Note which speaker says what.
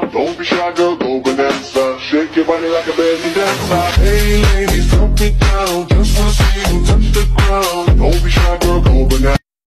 Speaker 1: Don't be shy, girl, go bonanza. Shake your body like a belly dancer. Hey ladies, drop it down. Just wanna see you touch the